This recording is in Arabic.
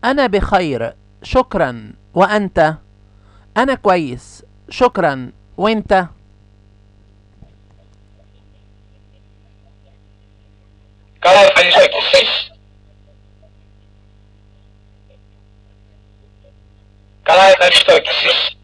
أنا بخير، شكرا. وأنت؟ أنا كويس، شكرا. وأنت؟ Cada país X6. Cada país X6.